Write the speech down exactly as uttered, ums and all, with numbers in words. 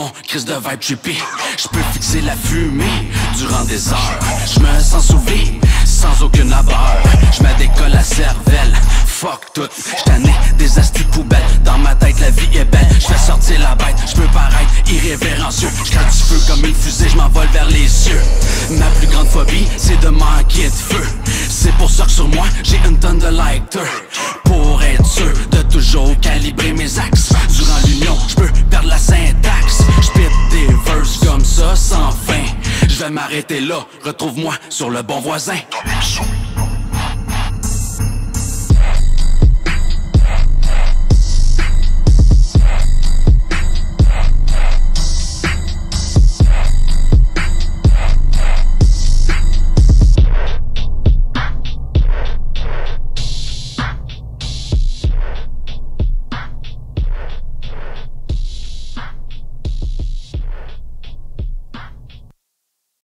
mon crise de vibe trippy. J'peux fixer la fumée durant des heures. J'me sens soulevé, sans aucune labeur. J'me décolle la cervelle, fuck tout. J'tanné des astis poubelles, dans ma tête la vie est belle. J'fais sortir la bête, j'peux paraître irrévérencieux. J'crate du feu comme une fusée, j'm'envole vers les cieux. Ma plus grande phobie, c'est de manquer de feu. C'est pour ça que sur moi, j'ai une tonne de lighters. Pour être sûr de toujours calibrer mes axes. Durant l'union, j'peux perdre la syntaxe. J'pite des verses comme ça sans fin. J'vais m'arrêter là, retrouve-moi sur le bon voisin.